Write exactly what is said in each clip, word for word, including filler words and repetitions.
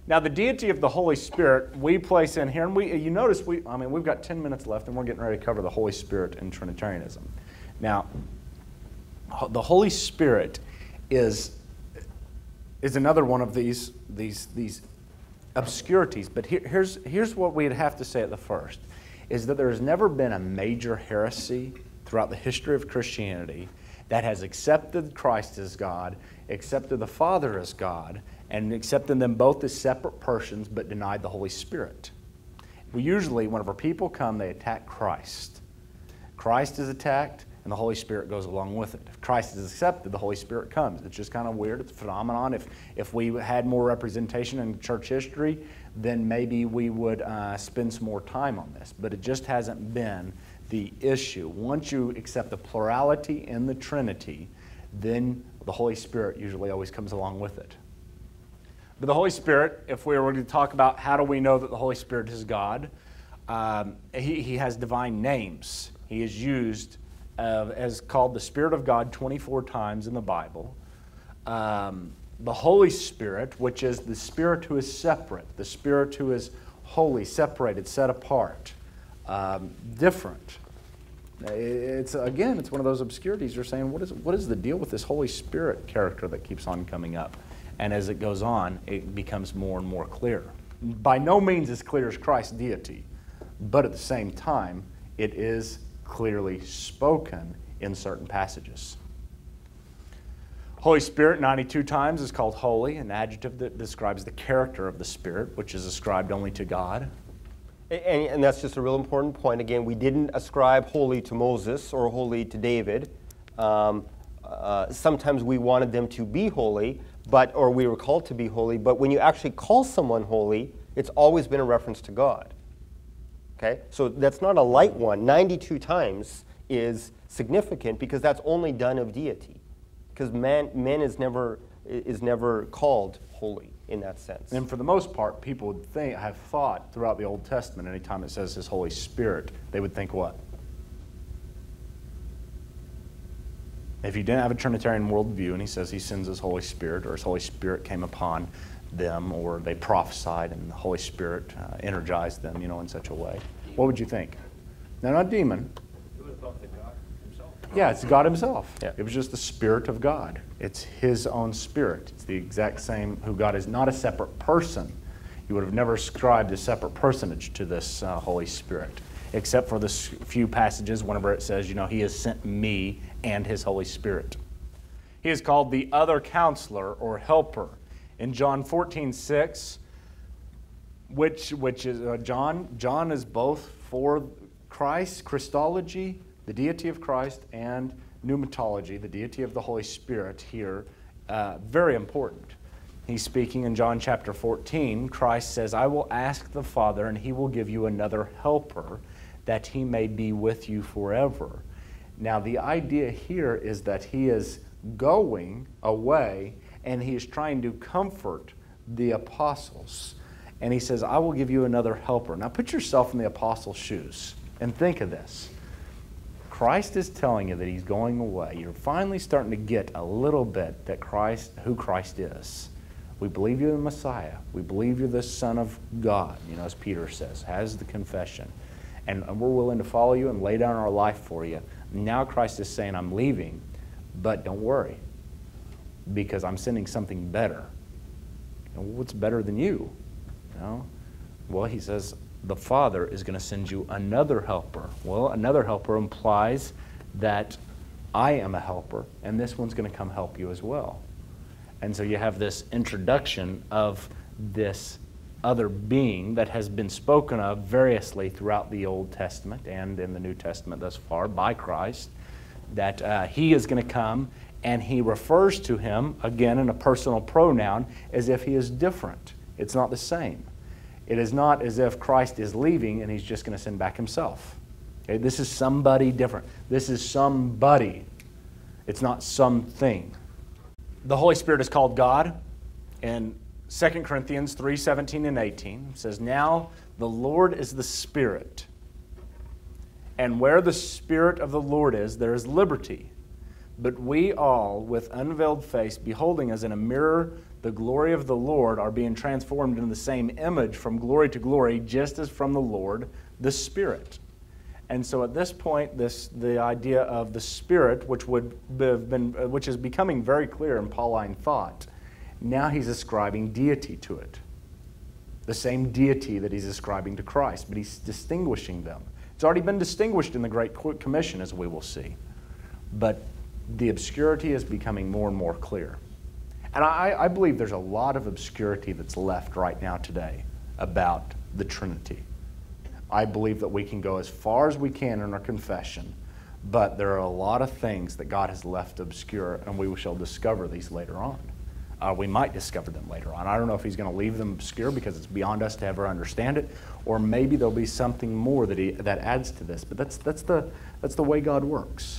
Now, the deity of the Holy Spirit we place in here, and we, you notice, we, I mean, we've got ten minutes left, and we're getting ready to cover the Holy Spirit in Trinitarianism. Now, the Holy Spirit is, is another one of these, these, these obscurities, but here, here's, here's what we'd have to say at the first, is that there has never been a major heresy throughout the history of Christianity that has accepted Christ as God, accepted the Father as God, and accepted them both as separate persons, but denied the Holy Spirit. We usually, whenever people come, they attack Christ. Christ is attacked, and the Holy Spirit goes along with it. If Christ is accepted, the Holy Spirit comes. It's just kind of weird. It's a phenomenon. If, if we had more representation in church history, then maybe we would uh, spend some more time on this. But it just hasn't been the issue. Once you accept the plurality in the Trinity, then the Holy Spirit usually always comes along with it. But the Holy Spirit, if we were to talk about how do we know that the Holy Spirit is God, um, he, he has divine names. He is used uh, as called the Spirit of God twenty-four times in the Bible. Um, the Holy Spirit, which is the Spirit who is separate, the Spirit who is holy, separated, set apart, um, different. It's, again, it's one of those obscurities. You're saying, what is, what is the deal with this Holy Spirit character that keeps on coming up? And as it goes on, it becomes more and more clear. By no means as clear as Christ's deity, but at the same time, it is clearly spoken in certain passages. Holy Spirit, ninety-two times, is called holy, an adjective that describes the character of the Spirit, which is ascribed only to God. And, and that's just a real important point. Again, we didn't ascribe holy to Moses or holy to David. Um, uh, sometimes we wanted them to be holy, but or we were called to be holy. But when you actually call someone holy, it's always been a reference to God. Okay, so that's not a light one. ninety-two times is significant because that's only done of deity. Because man, man is never is never called holy in that sense. And for the most part, people would think, have thought throughout the Old Testament, anytime it says His Holy Spirit, they would think what? If you didn't have a Trinitarian worldview and He says He sends His Holy Spirit, or His Holy Spirit came upon them, or they prophesied and the Holy Spirit uh, energized them, you know, in such a way, what would you think? No, not demon. You would have thought that God Himself. Yeah, it's God Himself. Yeah. It was just the Spirit of God. It's His own Spirit. It's the exact same, who God is not a separate person. You would have never ascribed a separate personage to this uh, Holy Spirit, except for the few passages whenever it says, you know, He has sent me and His Holy Spirit. He is called the other counselor or helper. In John fourteen six, which, which is, uh, John, John is both for Christ, Christology, the deity of Christ, and pneumatology, the deity of the Holy Spirit here, uh, very important. He's speaking in John chapter fourteen. Christ says, I will ask the Father, and He will give you another helper, that He may be with you forever. Now, the idea here is that He is going away, and He is trying to comfort the apostles. And He says, I will give you another helper. Now, put yourself in the apostles' shoes and think of this. Christ is telling you that He's going away. You're finally starting to get a little bit that Christ, who Christ is. We believe you're the Messiah. We believe you're the Son of God, you know, as Peter says, has the confession. And we're willing to follow you and lay down our life for you. Now Christ is saying, I'm leaving, but don't worry, because I'm sending something better. And what's better than you? You know? Well, He says, the Father is going to send you another helper. Well, another helper implies that I am a helper, and this one's going to come help you as well. And so you have this introduction of this other being that has been spoken of variously throughout the Old Testament and in the New Testament thus far by Christ, that uh, He is going to come, and He refers to Him, again in a personal pronoun, as if He is different. It's not the same. It is not as if Christ is leaving and He's just going to send back Himself. Okay? This is somebody different. This is somebody. It's not something. The Holy Spirit is called God. In Second Corinthians three seventeen and eighteen, it says, now the Lord is the Spirit. And where the Spirit of the Lord is, there is liberty. But we all, with unveiled face, beholding as in a mirror the glory of the Lord are being transformed into the same image from glory to glory, just as from the Lord, the Spirit. And so at this point, this the idea of the Spirit, which would have been, which is becoming very clear in Pauline thought, now he's ascribing deity to it. The same deity that he's ascribing to Christ, but he's distinguishing them. It's already been distinguished in the Great Commission, as we will see. But the obscurity is becoming more and more clear. And I, I believe there's a lot of obscurity that's left right now today about the Trinity. I believe that we can go as far as we can in our confession, but there are a lot of things that God has left obscure, and we shall discover these later on. Uh, we might discover them later on. I don't know if he's going to leave them obscure because it's beyond us to ever understand it, or maybe there'll be something more that he that adds to this. But that's that's the that's the way God works.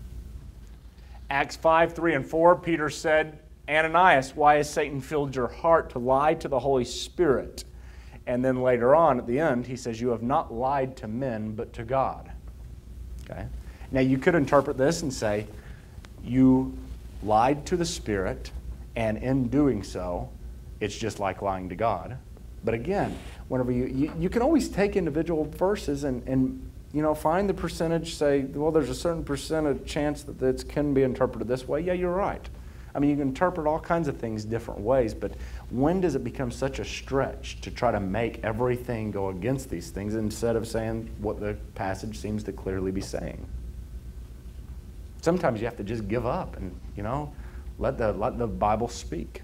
Acts five, three, and four, Peter said, Ananias, why has Satan filled your heart to lie to the Holy Spirit? And then later on at the end, he says, you have not lied to men, but to God. Okay. Now you could interpret this and say, you lied to the Spirit, and in doing so, it's just like lying to God. But again, whenever you, you, you can always take individual verses and, and you know, find the percentage, say, well, there's a certain percentage chance that this can be interpreted this way. Yeah, you're right. I mean, you can interpret all kinds of things different ways, but when does it become such a stretch to try to make everything go against these things instead of saying what the passage seems to clearly be saying? Sometimes you have to just give up and, you know, let the, let the Bible speak.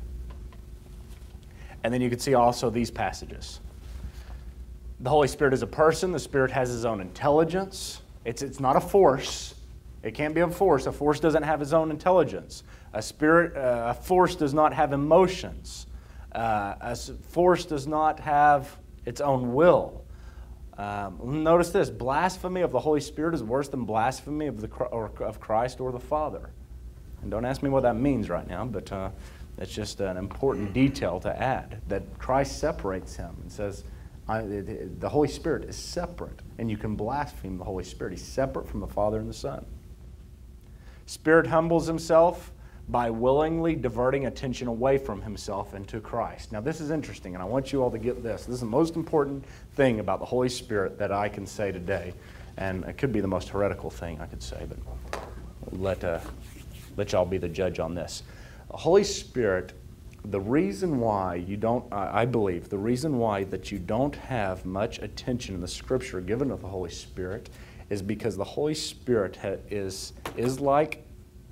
And then you can see also these passages. The Holy Spirit is a person. The Spirit has his own intelligence. It's, it's not a force. It can't be a force. A force doesn't have its own intelligence. A spirit, uh, a force does not have emotions. Uh, a force does not have its own will. Um, notice this: blasphemy of the Holy Spirit is worse than blasphemy of the or of Christ or the Father. And don't ask me what that means right now, but uh, that's just an important detail to add. That Christ separates him and says, I, the Holy Spirit is separate, and you can blaspheme the Holy Spirit. He's separate from the Father and the Son. Spirit humbles himself by willingly diverting attention away from himself and to Christ. Now this is interesting, and I want you all to get this. This is the most important thing about the Holy Spirit that I can say today, and it could be the most heretical thing I could say, but let, uh, let y'all be the judge on this. The Holy Spirit, the reason why you don't, I believe, the reason why that you don't have much attention in the Scripture given to the Holy Spirit is because the Holy Spirit ha- is, is like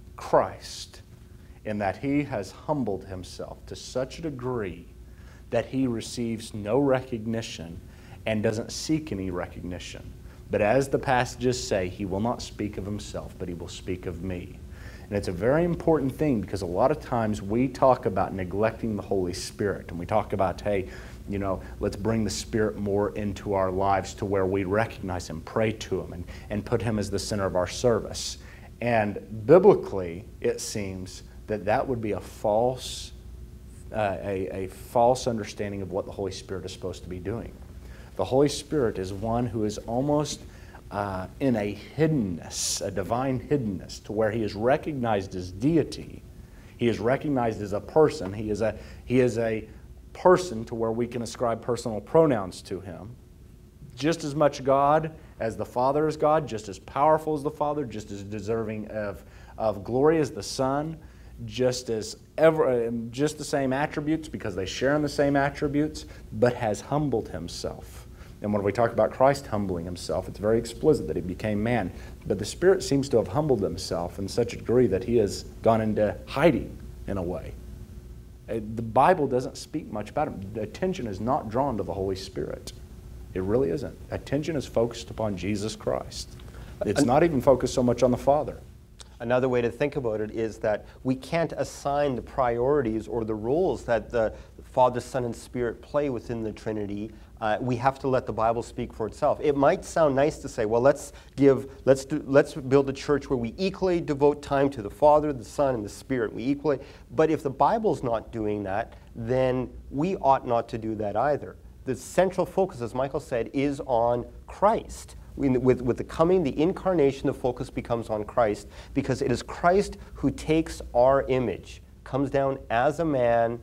Christ, in that he has humbled himself to such a degree that he receives no recognition and doesn't seek any recognition. But as the passages say, he will not speak of himself, but he will speak of me. And it's a very important thing because a lot of times we talk about neglecting the Holy Spirit, and we talk about, hey, you know, let's bring the Spirit more into our lives to where we recognize him, pray to him, and, and put him as the center of our service. And biblically, it seems that that would be a false, uh, a, a false understanding of what the Holy Spirit is supposed to be doing. The Holy Spirit is one who is almost uh, in a hiddenness, a divine hiddenness, to where he is recognized as deity. He is recognized as a person. He is a, he is a person to where we can ascribe personal pronouns to him. Just as much God as the Father is God, just as powerful as the Father, just as deserving of, of glory as the Son, just as ever, just the same attributes because they share in the same attributes, but has humbled himself. And when we talk about Christ humbling himself, it's very explicit that he became man. But the Spirit seems to have humbled himself in such a degree that he has gone into hiding in a way. The Bible doesn't speak much about him. Attention is not drawn to the Holy Spirit. It really isn't. Attention is focused upon Jesus Christ. It's not even focused so much on the Father. Another way to think about it is that we can't assign the priorities or the roles that the Father, Son, and Spirit play within the Trinity. Uh, we have to let the Bible speak for itself. It might sound nice to say, well, let's give, let's do, let's build a church where we equally devote time to the Father, the Son, and the Spirit. We equally, but if the Bible's not doing that, then we ought not to do that either. The central focus, as Michael said, is on Christ. With, with the coming, the incarnation, the focus becomes on Christ, because it is Christ who takes our image, comes down as a man,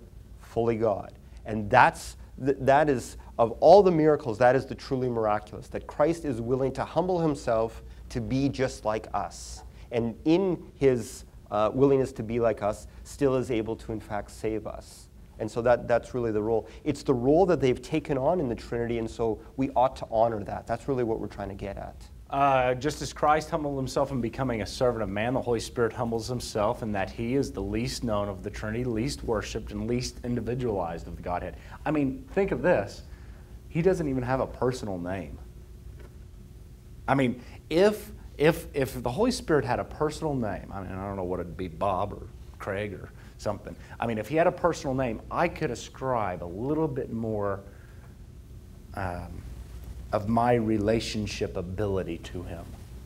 fully God. And that's th that is, of all the miracles, that is the truly miraculous, that Christ is willing to humble himself to be just like us. And in his uh, willingness to be like us, still is able to, in fact, save us. And so that, that's really the role. It's the role that they've taken on in the Trinity, and so we ought to honor that. That's really what we're trying to get at. Uh, just as Christ humbled himself in becoming a servant of man, the Holy Spirit humbles himself in that he is the least known of the Trinity, least worshipped, and least individualized of the Godhead. I mean, think of this. He doesn't even have a personal name. I mean, if, if, if the Holy Spirit had a personal name, I mean, I don't know what it'd be, Bob or Craig or something. I mean, if he had a personal name, I could ascribe a little bit more um, of my relationship ability to him.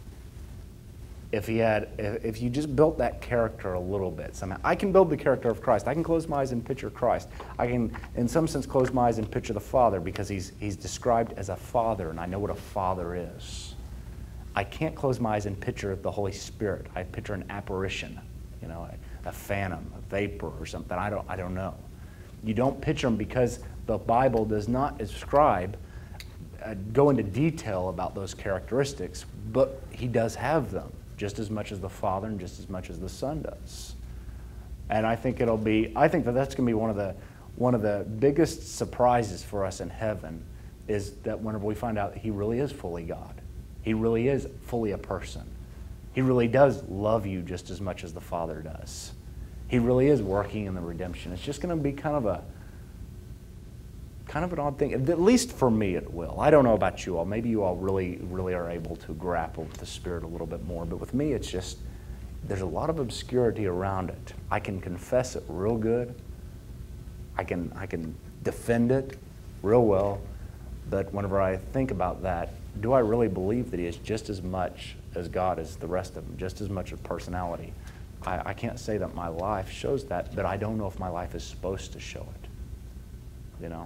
If he had, if you just built that character a little bit somehow. I can build the character of Christ. I can close my eyes and picture Christ. I can, in some sense, close my eyes and picture the Father because he's, he's described as a father, and I know what a father is. I can't close my eyes and picture the Holy Spirit. I picture an apparition, you know, a, a phantom, a vapor or something. I don't, I don't know. You don't picture him because the Bible does not describe Uh, go into detail about those characteristics, but he does have them just as much as the Father and just as much as the Son does. And I think it'll be, I think that that's going to be one of the one of the biggest surprises for us in heaven is that whenever we find out that he really is fully God, he really is fully a person. He really does love you just as much as the Father does. He really is working in the redemption. It's just going to be kind of a kind of an odd thing. At least for me it will. I don't know about you all. Maybe you all really, really are able to grapple with the Spirit a little bit more. But with me, it's just, there's a lot of obscurity around it. I can confess it real good. I can, I can defend it real well. But whenever I think about that, do I really believe that he is just as much as God as the rest of them, just as much of personality? I, I can't say that my life shows that, but I don't know if my life is supposed to show it. You know?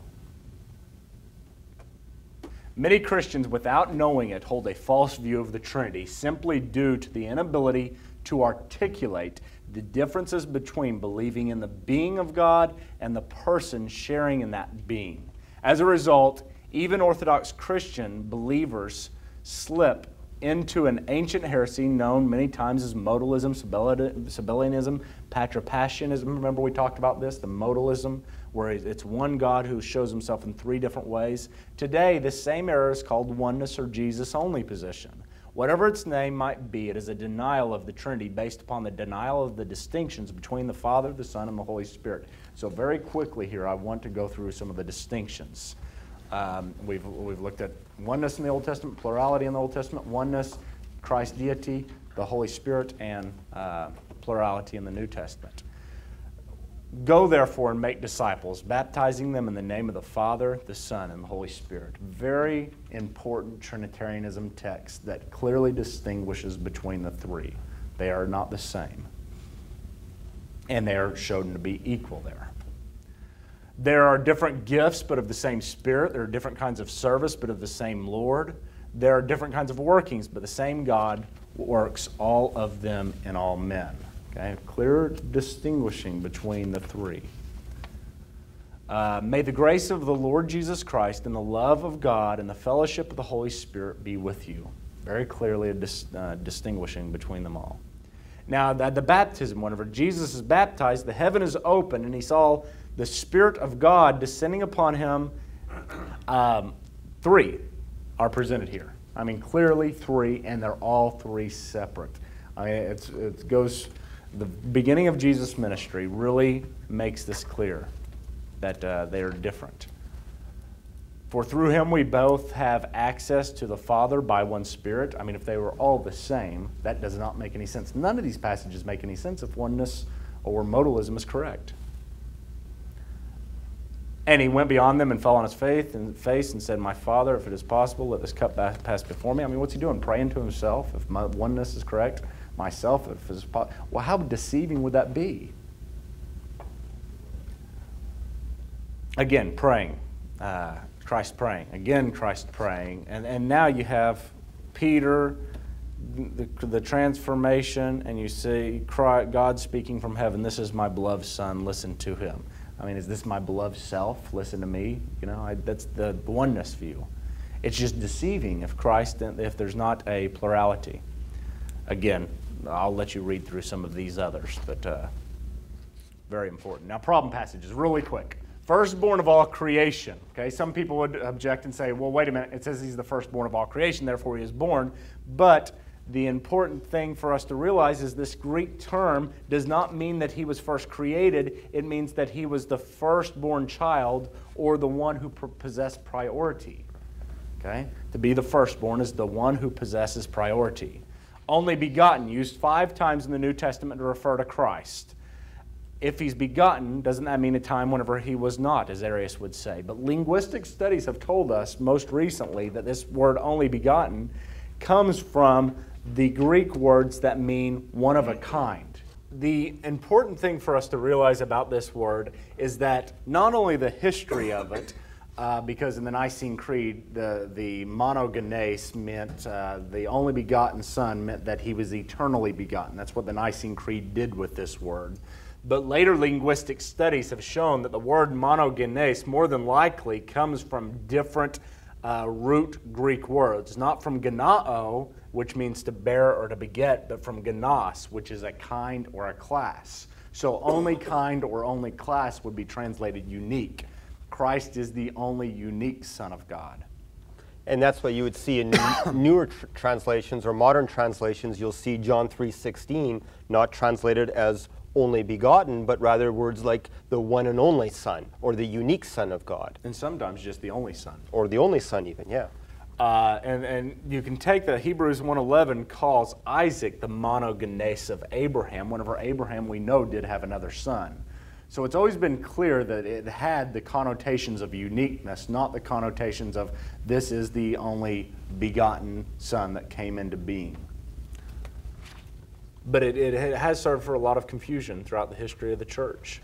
Many Christians, without knowing it, hold a false view of the Trinity simply due to the inability to articulate the differences between believing in the being of God and the person sharing in that being. As a result, even Orthodox Christian believers slip into an ancient heresy known many times as modalism, Sabellianism, Patripassianism. Remember we talked about this, the modalism, where it's one God who shows himself in three different ways. Today, this same error is called oneness or Jesus-only position. Whatever its name might be, it is a denial of the Trinity based upon the denial of the distinctions between the Father, the Son, and the Holy Spirit. So very quickly here, I want to go through some of the distinctions. Um, we've, we've looked at oneness in the Old Testament, plurality in the Old Testament, oneness, Christ's deity, the Holy Spirit, and uh, plurality in the New Testament. Go therefore and make disciples, baptizing them in the name of the Father, the Son, and the Holy Spirit. Very important Trinitarianism text that clearly distinguishes between the three. They are not the same. And they are shown to be equal there. There are different gifts, but of the same Spirit. There are different kinds of service, but of the same Lord. There are different kinds of workings, but the same God works all of them in all men. Okay? Clear distinguishing between the three. Uh, may the grace of the Lord Jesus Christ and the love of God and the fellowship of the Holy Spirit be with you. Very clearly a dis, uh, distinguishing between them all. Now, at the baptism, whenever Jesus is baptized, the heaven is open, and he saw the Spirit of God descending upon him. Um, three are presented here. I mean, clearly three, and they're all three separate. I mean, it's, it goes, the beginning of Jesus' ministry really makes this clear that uh, they are different. For through him we both have access to the Father by one Spirit. I mean, if they were all the same, that does not make any sense. None of these passages make any sense if oneness or modalism is correct. And he went beyond them and fell on his faith and face and said, "My Father, if it is possible, let this cup pass before me." I mean, what's he doing? Praying to himself, if my oneness is correct. Myself, if it is possible. Well, how deceiving would that be? Again, praying. Uh, Christ praying. Again, Christ praying. And, and now you have Peter, the, the transformation, and you see God speaking from heaven, "This is my beloved Son, listen to him." I mean, is this my beloved self? Listen to me. You know, I, that's the oneness view. It's just deceiving if Christ, if there's not a plurality. Again, I'll let you read through some of these others, but uh, very important. Now, problem passages, really quick. Firstborn of all creation. Okay, some people would object and say, well, wait a minute, it says he's the firstborn of all creation, therefore he is born. But the important thing for us to realize is this Greek term does not mean that he was first created. It means that he was the firstborn child or the one who possessed priority. Okay, to be the firstborn is the one who possesses priority. Only begotten, used five times in the New Testament to refer to Christ. If he's begotten, doesn't that mean a time whenever he was not, as Arius would say? But linguistic studies have told us most recently that this word only begotten comes from the Greek words that mean one of a kind. The important thing for us to realize about this word is that not only the history of it, uh, because in the Nicene Creed, the, the monogenes meant uh, the only begotten Son meant that he was eternally begotten. That's what the Nicene Creed did with this word. But later linguistic studies have shown that the word monogenes more than likely comes from different uh, root Greek words, not from genao, which means to bear or to beget, but from genos, which is a kind or a class. So only kind or only class would be translated unique. Christ is the only unique Son of God. And that's what you would see in newer tr translations or modern translations. You'll see John three sixteen not translated as only begotten, but rather words like the one and only Son, or the unique Son of God. And sometimes just the only Son. Or the only Son even, yeah. Uh, and, and you can take that Hebrews one eleven calls Isaac the monogenes of Abraham, whenever Abraham we know did have another son. So it's always been clear that it had the connotations of uniqueness, not the connotations of this is the only begotten Son that came into being. But it, it has served for a lot of confusion throughout the history of the church.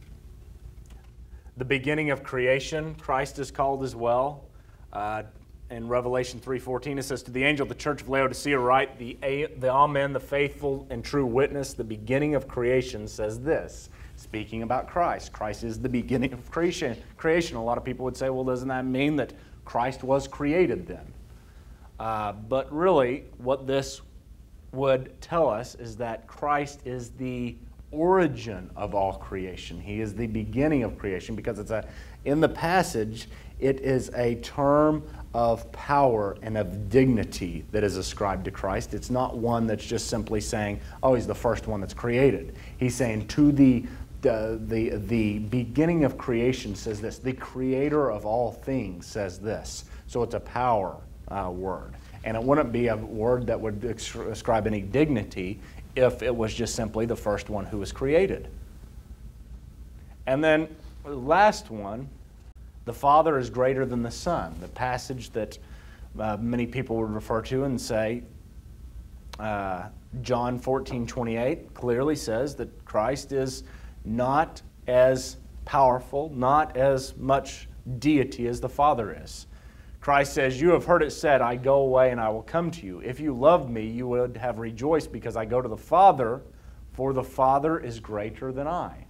The beginning of creation, Christ is called as well. Uh, in Revelation three fourteen, it says, to the angel of the church of Laodicea write, the, the Amen, the faithful and true witness, the beginning of creation says this. Speaking about Christ, Christ is the beginning of creation. Creation. A lot of people would say, well, doesn't that mean that Christ was created then? Uh, but really, what this would tell us is that Christ is the origin of all creation. He is the beginning of creation because it's a, in the passage, it is a term of power and of dignity that is ascribed to Christ. It's not one that's just simply saying, oh, he's the first one that's created. He's saying to the The, the, the beginning of creation says this. The creator of all things says this. So it's a power uh, word. And it wouldn't be a word that would ascribe any dignity if it was just simply the first one who was created. And then the last one, the Father is greater than the Son. The passage that uh, many people would refer to and say, uh, John fourteen twenty-eight clearly says that Christ is not as powerful, not as much deity as the Father is. Christ says, you have heard it said, I go away and I will come to you. If you loved me, you would have rejoiced because I go to the Father, for the Father is greater than I.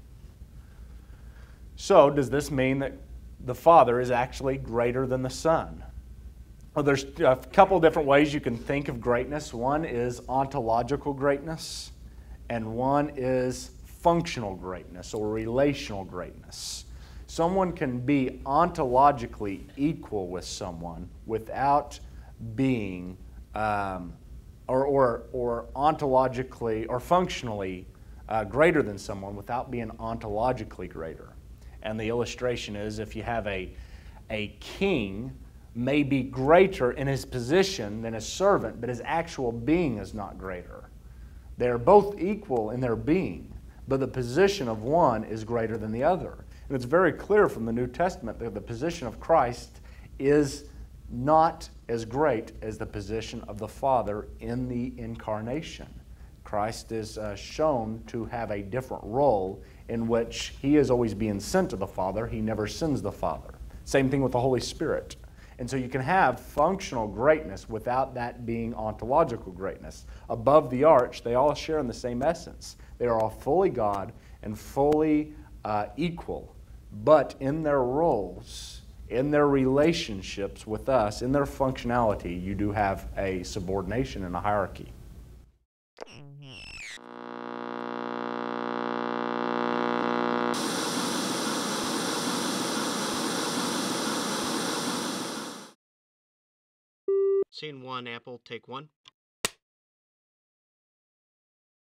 So, does this mean that the Father is actually greater than the Son? Well, there's a couple different ways you can think of greatness. One is ontological greatness, and one is functional greatness or relational greatness. Someone can be ontologically equal with someone without being, um, or, or, or ontologically or functionally uh, greater than someone without being ontologically greater. And the illustration is if you have a, a king may be greater in his position than his servant, but his actual being is not greater. They are both equal in their being, but the position of one is greater than the other. And it's very clear from the New Testament that the position of Christ is not as great as the position of the Father in the incarnation. Christ is uh, shown to have a different role in which he is always being sent to the Father. He never sends the Father. Same thing with the Holy Spirit. And so you can have functional greatness without that being ontological greatness. Above the arch, they all share in the same essence. They are all fully God and fully uh, equal But in their roles, in their relationships with us, in their functionality, you do have a subordination and a hierarchy. Scene one, Apple, take one.